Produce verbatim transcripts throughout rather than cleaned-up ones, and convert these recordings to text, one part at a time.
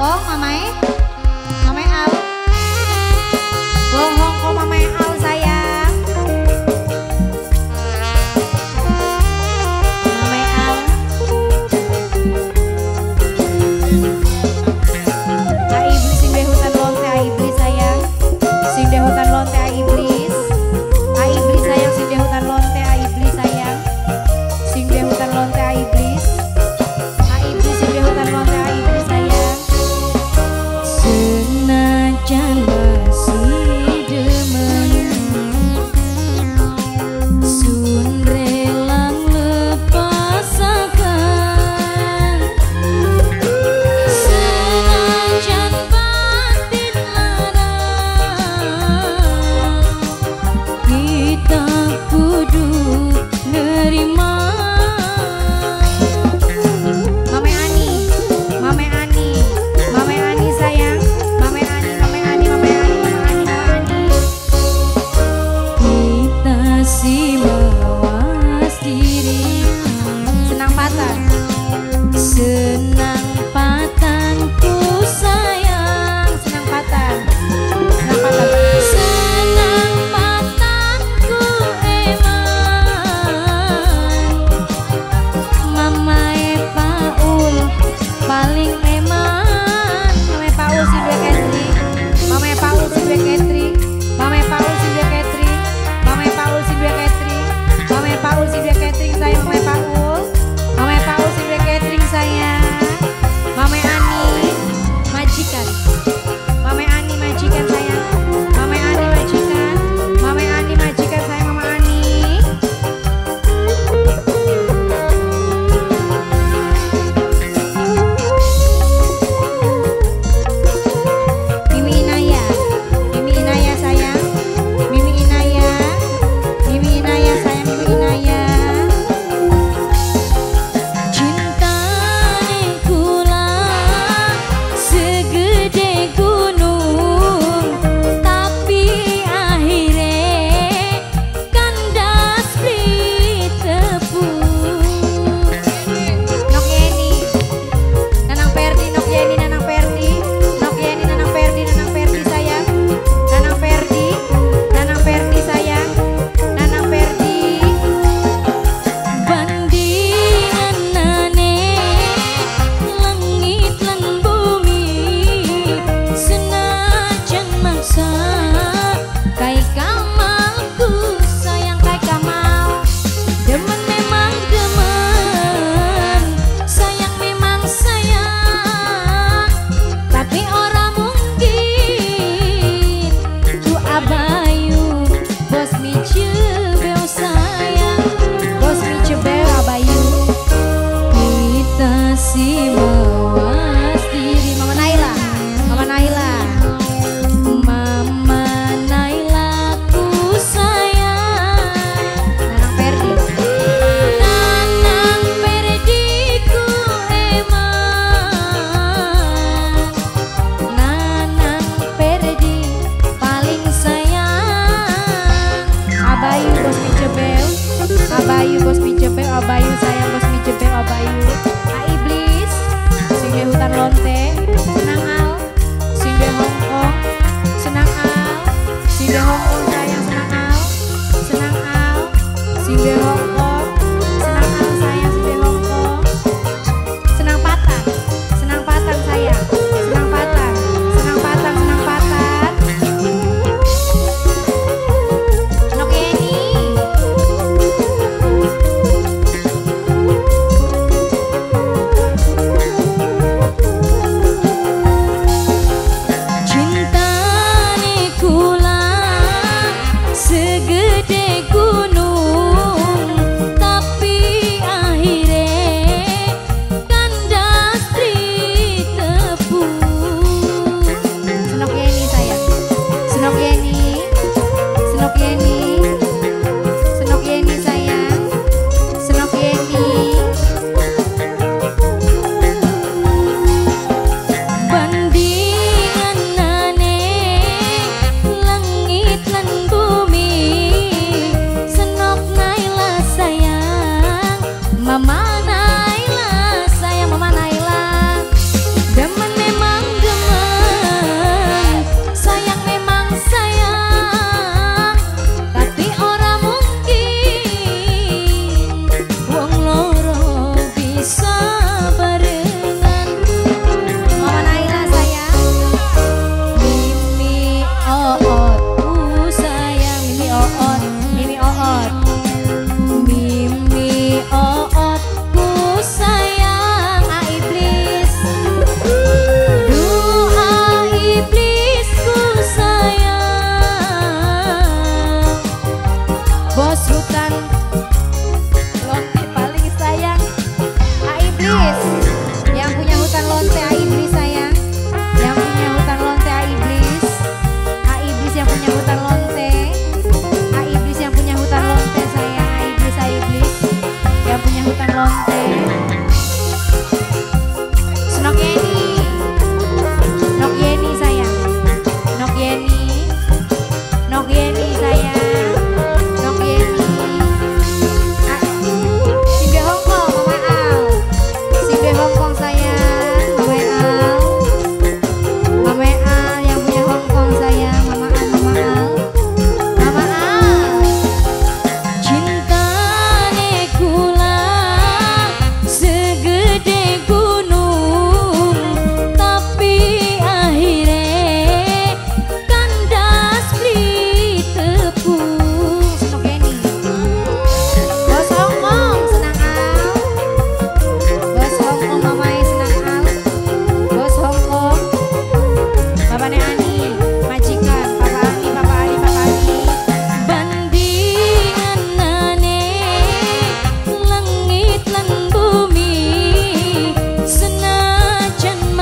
Oh, mamae? Mamae Al. Bohong kok mamae Al sayang. Mamae Al. A iblis sing deh hutan lonte, a iblis sayang. Sing deh hutan lonte, a iblis. A iblis sayang, sing deh hutan lonte, a iblis sayang. Sing deh hutan lonte, a iblis. A iblis sing deh hutan lonte, a iblis sayang.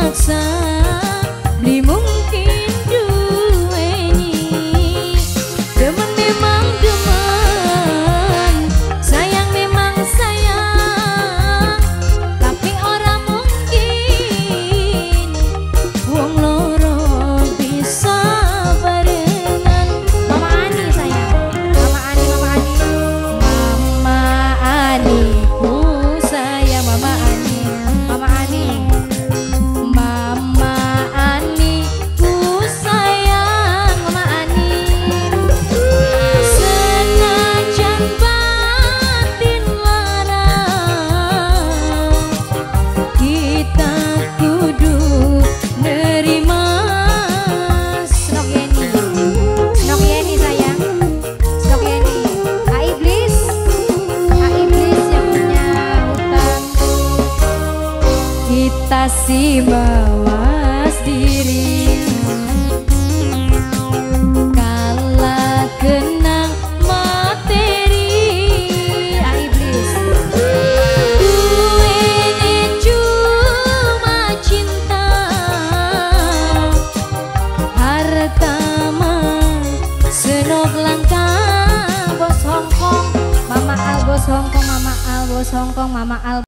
paksa beli mungkin duweni demen memang demen sayang memang sayang tapi orang mungkin wong loro bisa barengan. Mama Ani sayang, Mama Ani, Mama Ani, Mama Ani ku sayang Mama Ani, Mama Ani. Mama Ani ku sayang Mama Ani. Senajan batin larang kita kudu nerima. Snok Yeni, Snok Yeni sayang, Snok Yeni. A Iblis, A Iblis yang punya hutan. Kita sih mawas diri kala kenang materi. A Iblis duweni cuma cinta harta mah senok langka. Bos Hongkong Mama Al, Bos Hongkong Mama Al, Bos Hongkong Mama Al.